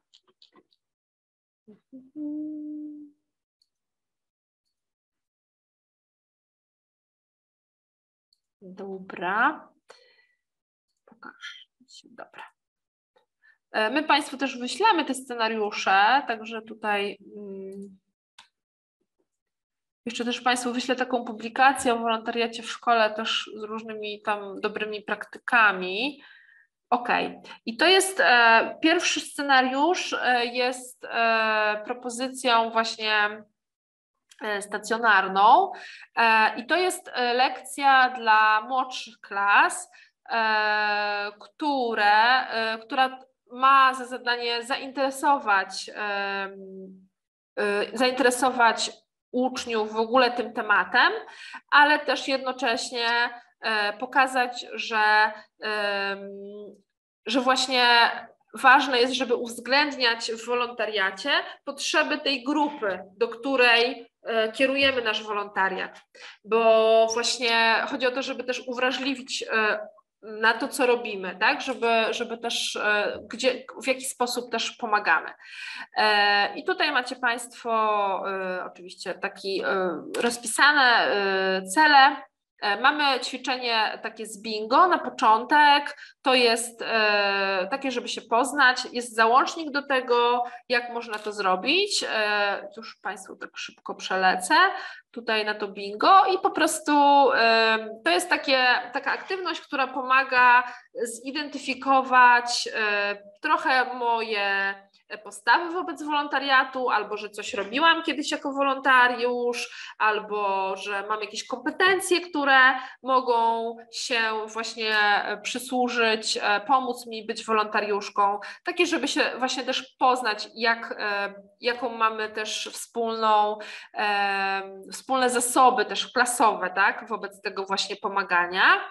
Speaker 1: Dobra. Pokaż się. Dobra. My Państwu też wyślemy te scenariusze, także tutaj jeszcze też Państwu wyślę taką publikację o wolontariacie w szkole też z różnymi tam dobrymi praktykami. Ok. I to jest pierwszy scenariusz, jest propozycją właśnie stacjonarną i to jest lekcja dla młodszych klas, która ma za zadanie zainteresować uczniów w ogóle tym tematem, ale też jednocześnie pokazać, że właśnie ważne jest, żeby uwzględniać w wolontariacie potrzeby tej grupy, do której kierujemy nasz wolontariat, bo właśnie chodzi o to, żeby też uwrażliwić na to, co robimy, tak, żeby też w jaki sposób też pomagamy. I tutaj macie Państwo oczywiście takie rozpisane cele Mamy ćwiczenie takie z bingo na początek, to jest takie, żeby się poznać, jest załącznik do tego, jak można to zrobić. Już Państwu tak szybko przelecę tutaj na to bingo i po prostu to jest taka aktywność, która pomaga zidentyfikować trochę moje postawy wobec wolontariatu, albo że coś robiłam kiedyś jako wolontariusz, albo że mam jakieś kompetencje, które mogą się właśnie przysłużyć, pomóc mi być wolontariuszką, takie, żeby się właśnie też poznać, jaką mamy też wspólne zasoby też klasowe, tak, wobec tego właśnie pomagania.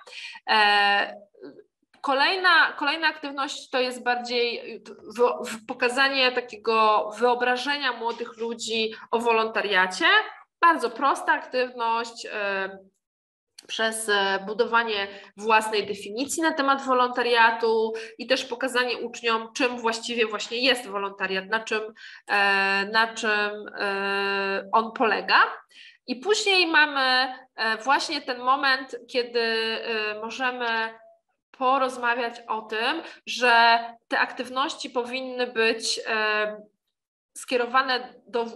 Speaker 1: Kolejna aktywność to jest bardziej pokazanie takiego wyobrażenia młodych ludzi o wolontariacie. Bardzo prosta aktywność przez budowanie własnej definicji na temat wolontariatu i też pokazanie uczniom, czym właściwie właśnie jest wolontariat, na czym on polega. I później mamy właśnie ten moment, kiedy możemy porozmawiać o tym, że te aktywności powinny być skierowane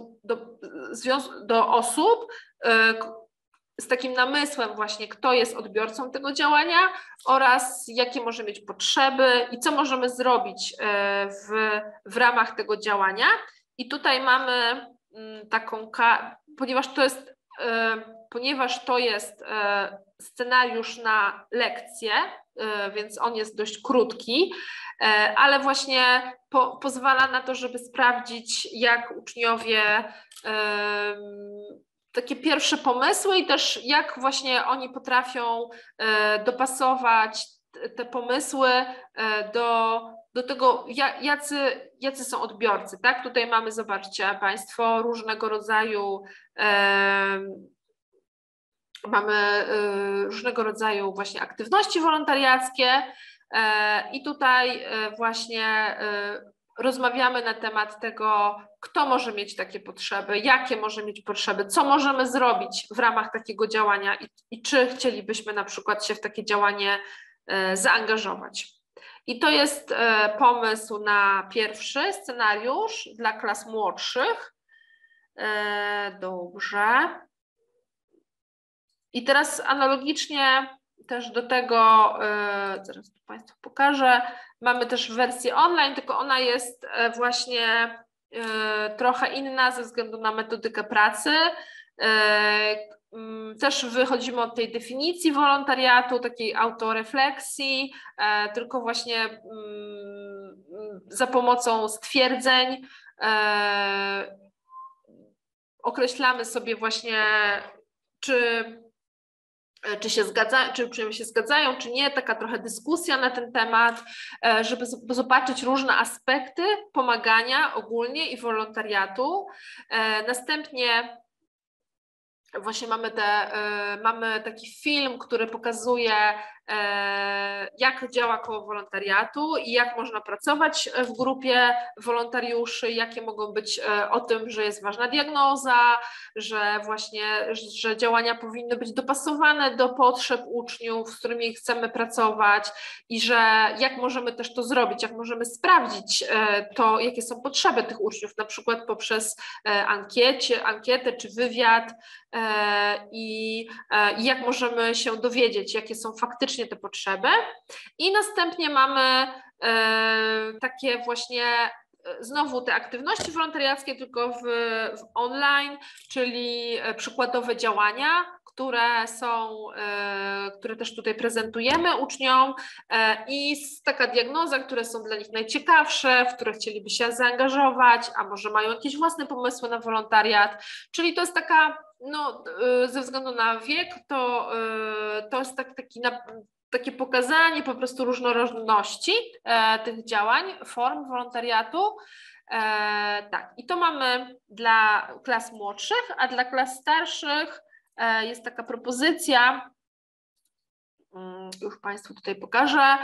Speaker 1: do osób z takim namysłem właśnie, kto jest odbiorcą tego działania oraz jakie może mieć potrzeby i co możemy zrobić w ramach tego działania. I tutaj mamy taką, ponieważ to jest scenariusz na lekcję, więc on jest dość krótki, ale właśnie pozwala na to, żeby sprawdzić, jak uczniowie takie pierwsze pomysły i też jak właśnie oni potrafią dopasować te pomysły do tego, jacy są odbiorcy, tak? Tutaj mamy, zobaczcie Państwo, różnego rodzaju właśnie aktywności wolontariackie i tutaj właśnie rozmawiamy na temat tego, kto może mieć takie potrzeby, jakie może mieć potrzeby, co możemy zrobić w ramach takiego działania i czy chcielibyśmy na przykład się w takie działanie zaangażować. I to jest pomysł na pierwszy scenariusz dla klas młodszych. Dobrze. I teraz analogicznie też do tego, zaraz tu Państwu pokażę, mamy też wersję online, tylko ona jest właśnie trochę inna ze względu na metodykę pracy. Też wychodzimy od tej definicji wolontariatu, takiej autorefleksji, tylko właśnie za pomocą stwierdzeń określamy sobie właśnie, czy się zgadzają, czy uczniowie się zgadzają, czy nie, taka trochę dyskusja na ten temat, żeby zobaczyć różne aspekty pomagania ogólnie i wolontariatu. Następnie właśnie mamy taki film, który pokazuje, jak działa koło wolontariatu i jak można pracować w grupie wolontariuszy, jakie mogą być o tym, że jest ważna diagnoza, że że działania powinny być dopasowane do potrzeb uczniów, z którymi chcemy pracować i że jak możemy też to zrobić, jak możemy sprawdzić to, jakie są potrzeby tych uczniów, na przykład poprzez ankietę czy wywiad, i jak możemy się dowiedzieć, jakie są faktycznie te potrzeby. I następnie mamy takie właśnie znowu te aktywności wolontariackie, tylko w online, czyli przykładowe działania, które też tutaj prezentujemy uczniom i taka diagnoza, które są dla nich najciekawsze, w które chcieliby się zaangażować, a może mają jakieś własne pomysły na wolontariat, czyli to jest taka, no, ze względu na wiek, to jest takie pokazanie po prostu różnorodności tych działań, form wolontariatu. Tak, i to mamy dla klas młodszych, a dla klas starszych jest taka propozycja, już Państwu tutaj pokażę,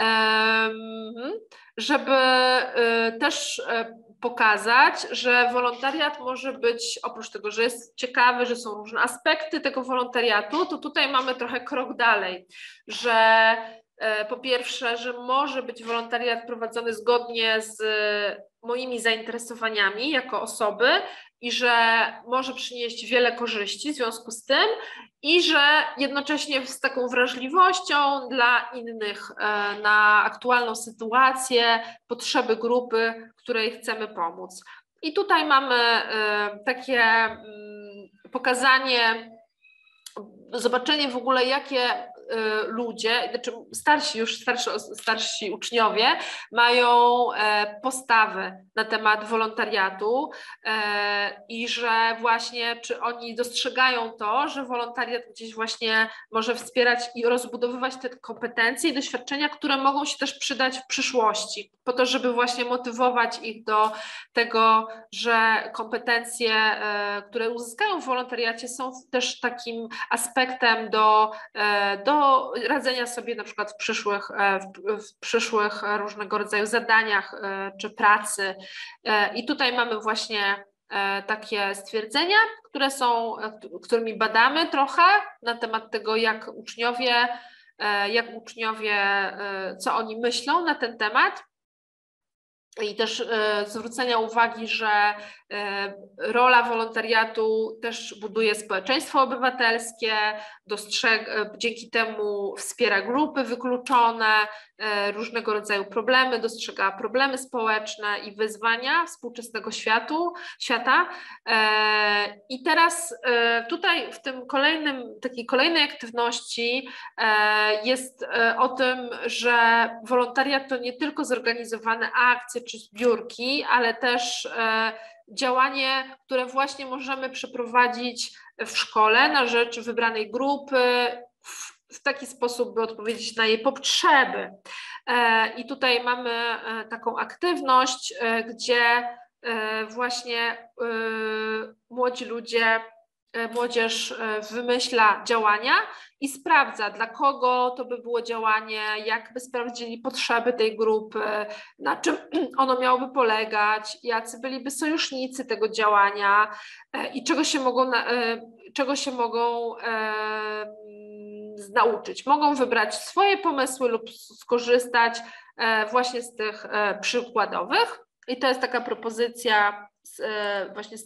Speaker 1: żeby też pokazać, że wolontariat może być, oprócz tego, że jest ciekawy, że są różne aspekty tego wolontariatu, to tutaj mamy trochę krok dalej, że po pierwsze, że może być wolontariat prowadzony zgodnie z moimi zainteresowaniami jako osoby i że może przynieść wiele korzyści w związku z tym i że jednocześnie z taką wrażliwością dla innych na aktualną sytuację, potrzeby grupy, której chcemy pomóc. I tutaj mamy takie pokazanie, zobaczenie w ogóle, jakie ludzie, znaczy starsi uczniowie mają postawy na temat wolontariatu i że właśnie czy oni dostrzegają to, że wolontariat gdzieś właśnie może wspierać i rozbudowywać te kompetencje i doświadczenia, które mogą się też przydać w przyszłości, po to, żeby właśnie motywować ich do tego, że kompetencje, które uzyskają w wolontariacie, są też takim aspektem do radzenia sobie na przykład w przyszłych różnego rodzaju zadaniach czy pracy. I tutaj mamy właśnie takie stwierdzenia, którymi badamy trochę na temat tego, jak uczniowie, co oni myślą na ten temat. I też zwrócenia uwagi, że rola wolontariatu też buduje społeczeństwo obywatelskie, dzięki temu wspiera grupy wykluczone, różnego rodzaju problemy, dostrzega problemy społeczne i wyzwania współczesnego świata. I teraz tutaj w tym takiej kolejnej aktywności jest o tym, że wolontariat to nie tylko zorganizowane akcje czy zbiórki, ale też działanie, które właśnie możemy przeprowadzić w szkole na rzecz wybranej grupy w taki sposób, by odpowiedzieć na jej potrzeby. I tutaj mamy taką aktywność, gdzie właśnie młodzież wymyśla działania i sprawdza, dla kogo to by było działanie, jak by sprawdzili potrzeby tej grupy, na czym ono miałoby polegać, jacy byliby sojusznicy tego działania i czego się mogą nauczyć. Mogą wybrać swoje pomysły lub skorzystać właśnie z tych przykładowych. I to jest taka propozycja właśnie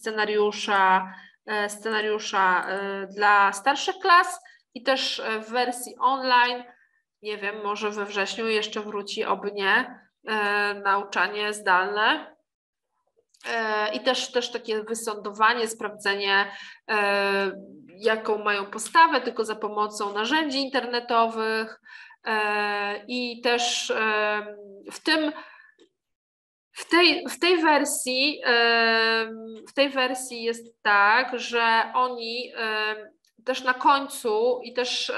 Speaker 1: scenariusza dla starszych klas i też w wersji online, nie wiem, może we wrześniu jeszcze wróci, oby nie, nauczanie zdalne. I też takie wysądowanie, sprawdzenie, jaką mają postawę, tylko za pomocą narzędzi internetowych i też w tej wersji jest tak, że oni też na końcu i też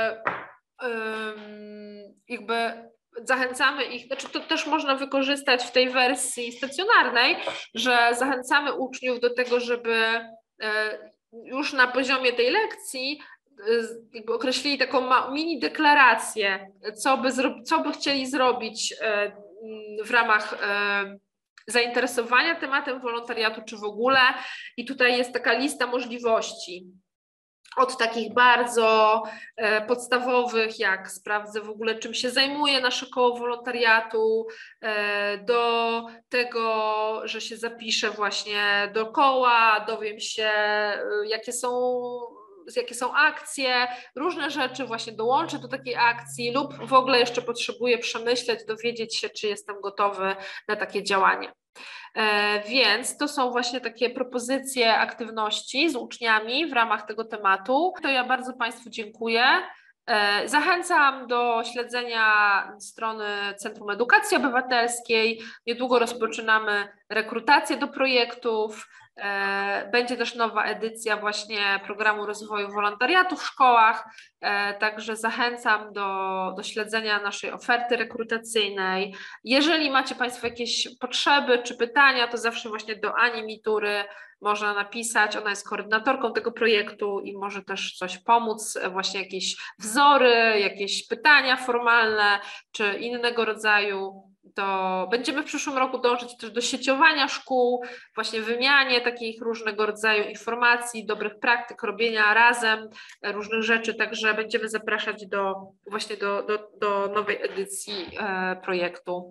Speaker 1: jakby zachęcamy ich, znaczy to też można wykorzystać w tej wersji stacjonarnej, że zachęcamy uczniów do tego, żeby już na poziomie tej lekcji jakby określili taką mini deklarację, co by chcieli zrobić w ramach zainteresowania tematem wolontariatu, czy w ogóle. I tutaj jest taka lista możliwości. Od takich bardzo podstawowych, jak sprawdzę w ogóle, czym się zajmuje nasze koło wolontariatu, do tego, że się zapiszę właśnie do koła, dowiem się, jakie są akcje, różne rzeczy właśnie dołączę do takiej akcji lub w ogóle jeszcze potrzebuję przemyśleć, dowiedzieć się, czy jestem gotowy na takie działanie. Więc to są właśnie takie propozycje aktywności z uczniami w ramach tego tematu. To ja bardzo Państwu dziękuję. Zachęcam do śledzenia strony Centrum Edukacji Obywatelskiej. Niedługo rozpoczynamy rekrutację do projektów. Będzie też nowa edycja właśnie programu rozwoju wolontariatu w szkołach, także zachęcam do śledzenia naszej oferty rekrutacyjnej. Jeżeli macie Państwo jakieś potrzeby czy pytania, to zawsze właśnie do Ani Mitury można napisać, ona jest koordynatorką tego projektu i może też coś pomóc, właśnie jakieś wzory, jakieś pytania formalne czy innego rodzaju. To będziemy w przyszłym roku dążyć też do sieciowania szkół, właśnie wymianie takich różnego rodzaju informacji, dobrych praktyk, robienia razem różnych rzeczy, także będziemy zapraszać właśnie do nowej edycji projektu.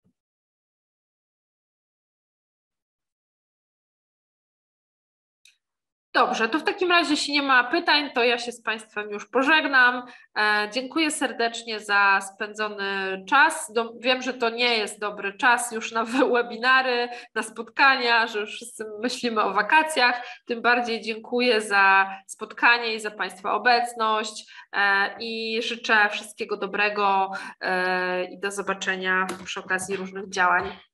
Speaker 1: Dobrze, to w takim razie, jeśli nie ma pytań, to ja się z Państwem już pożegnam. Dziękuję serdecznie za spędzony czas. Wiem, że to nie jest dobry czas już na webinary, na spotkania, że już wszyscy myślimy o wakacjach. Tym bardziej dziękuję za spotkanie i za Państwa obecność i życzę wszystkiego dobrego i do zobaczenia przy okazji różnych działań.